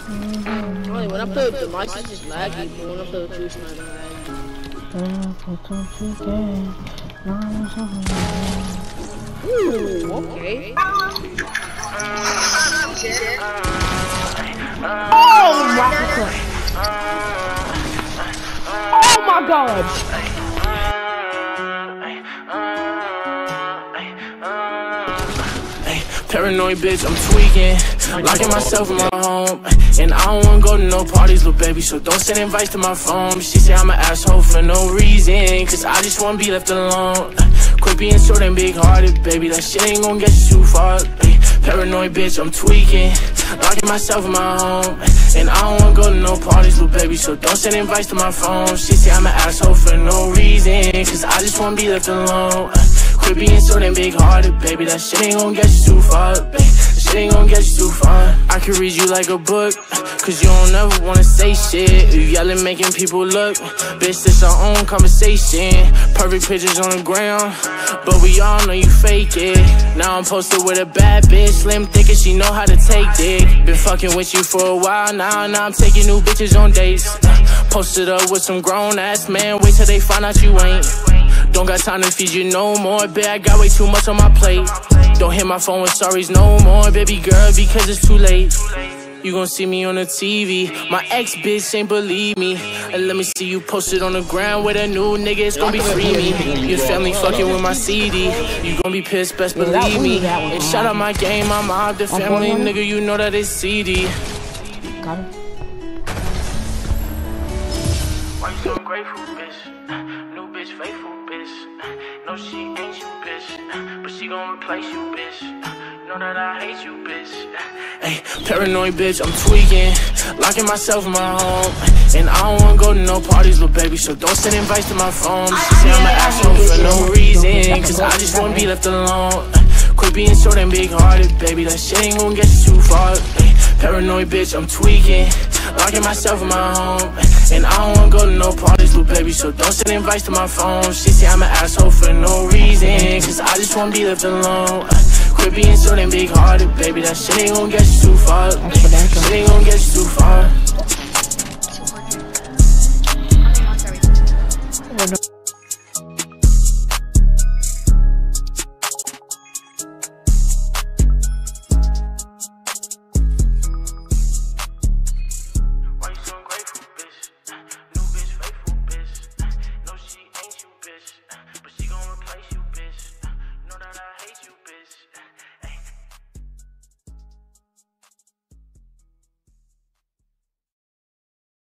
When I play with the mic, it's just laggy, but when I play with you, it's not laggy. Ooh, okay. Oh my god! Paranoid bitch, I'm tweaking, locking myself in my home, and I don't wanna go to no parties, little baby, so don't send invites to my phone. She say I'm an asshole for no reason, cause I just wanna be left alone. Quit being short and big-hearted, baby, that shit ain't gon' get you too far. Paranoid bitch, I'm tweaking, locking myself in my home, and I don't wanna go to no parties, little baby, so don't send invites to my phone. She say I'm an asshole for no reason, cause I just wanna be left alone. Quit being so damn big-hearted, baby, that shit ain't gon' get you too far, baby. That shit ain't gon' get you too far. I can read you like a book, cause you don't ever wanna say shit. You yelling, making people look, bitch, this our own conversation. Perfect pictures on the ground, but we all know you fake it. Now I'm posted with a bad bitch, slim, thick, and she know how to take dick. Been fucking with you for a while now I'm taking new bitches on dates. Posted up with some grown-ass man, wait till they find out you ain't. Don't got time to feed you no more, bitch, I got way too much on my plate. Don't hit my phone with sorries no more, baby girl, because it's too late. You gon' see me on the TV, my ex-bitch ain't believe me. And let me see you posted on the ground with a new nigga, it's gon' be free me. Your family fucking with my CD, you gon' be pissed, best believe me. And shout out my game, I'm out the family, nigga, you know that it's CD. Got it. Why you so ungrateful, bitch? New bitch, faithful, bitch. No, she ain't you, bitch, but she gon' replace you, bitch. Know that I hate you, bitch. Hey, paranoid bitch, I'm tweaking, locking myself in my home, and I don't wanna go to no parties, little baby, so don't send invites to my phone. She say I'm an asshole for no reason, cause I just wanna be left alone. Quit being so damn big-hearted, baby, that shit ain't gon' get you too far. Hey, paranoid bitch, I'm tweaking, locking myself in my home, and I don't wanna go to no parties, little baby, so don't send invites to my phone. She say I'm an asshole for no reason, cause I just wanna be left alone. Quit being so damn big-hearted, baby, that shit ain't gon' get you too far. Shit ain't gon' get you too far.